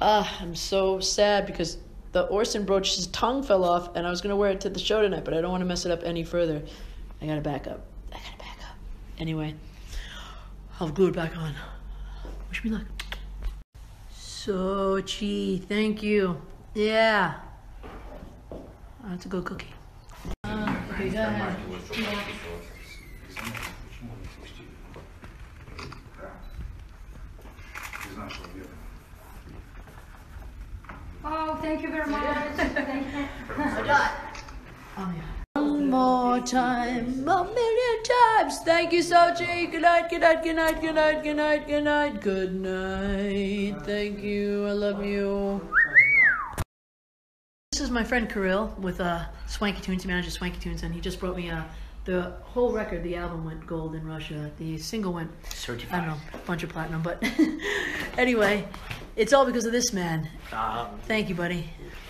I'm so sad because the Orson brooch's tongue fell off, and I was going to wear it to the show tonight, but I don't want to mess it up any further. I got to back up. Anyway, I'll glue it back on. Wish me luck. Sochi, thank you. Yeah. That's a good cookie. Okay, go ahead. Oh, thank you very much. Thank you. One more time, a million times. Thank you, Sochi. Good night, good night, good night, good night, good night, good night, good night. Thank you. I love you. This is my friend Kirill with Swanky Tunes. He manages Swanky Tunes, and he just brought me the whole record. The album went gold in Russia. The single went certified. I don't know, a bunch of platinum. But anyway, it's all because of this man. Thank you, buddy.